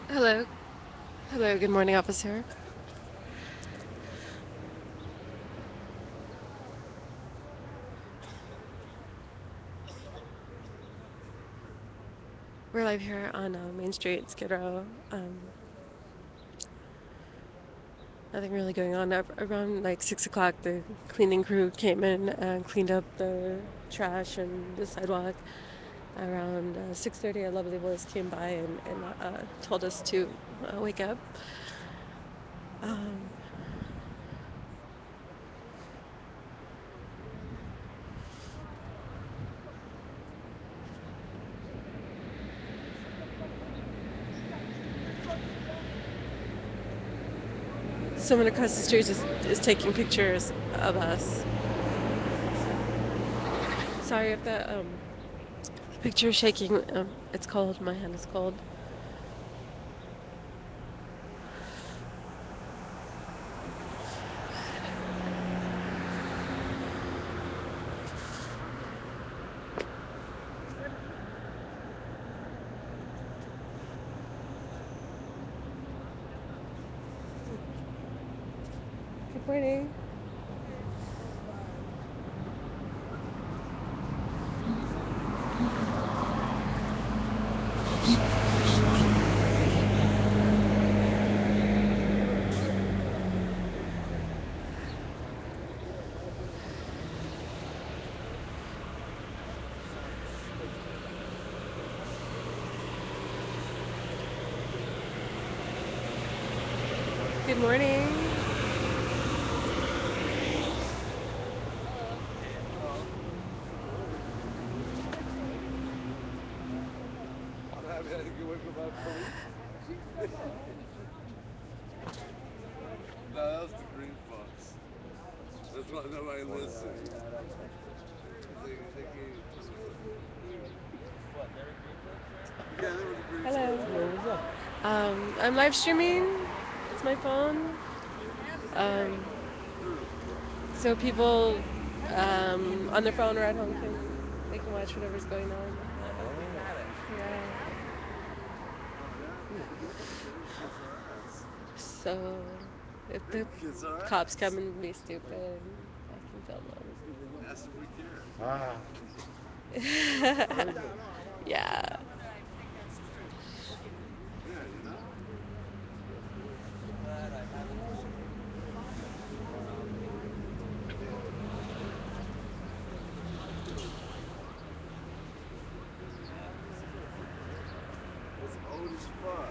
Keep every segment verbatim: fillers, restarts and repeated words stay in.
Hello. Hello, good morning, officer. We're live here on uh, Main Street, Skid Row. Um, nothing really going on. Ar- Around like six o'clock, the cleaning crew came in and cleaned up the trash and the sidewalk. Around uh, six thirty, a lovely voice came by and, and uh, told us to uh, wake up. Um, Someone across the street is, is taking pictures of us. Sorry if the um, picture is shaking. Um, it's cold. My hand is cold. Good morning. Good morning. I'm happy I didn't get away from my police. No, that was the green fox. That's why nobody listened. They, they gave, yeah, there was a green fox. Hello. Yo, what's up? Um, I'm live streaming. It's my phone. Um, so people um, on their phone or at home can they can watch whatever's going on. Yeah. So if They the kiss our cops ass. come and be stupid, I can film Ask if we care. them. Yeah. Yeah, you know? It's old as fuck.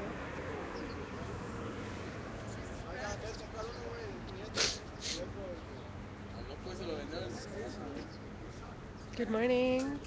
Good morning.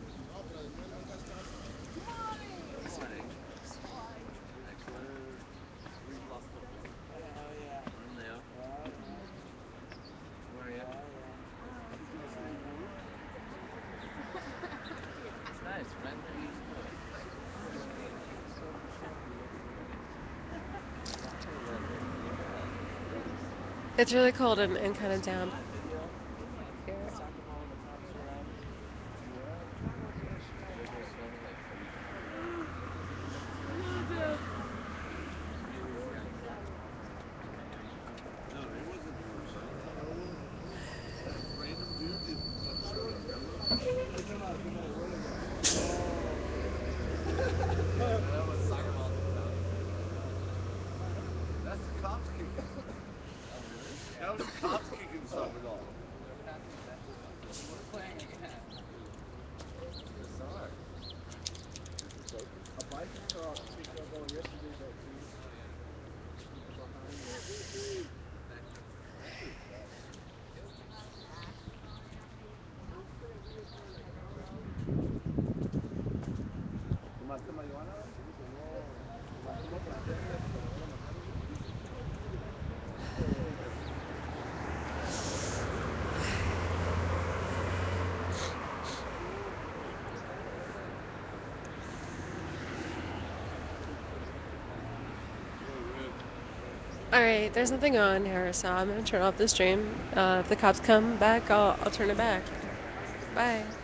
It's really cold and, and kind of damp here. No, he wasn't doing something. That random dude did fuck showed up, remember? That's the cops kicking. Oh, really? That was the cops kicking something off. ¿Fumaste marihuana, güey? ¿Fumaste mota? All right, there's nothing on here, so I'm gonna turn off the stream. Uh, if the cops come back, I'll I'll turn it back. Bye.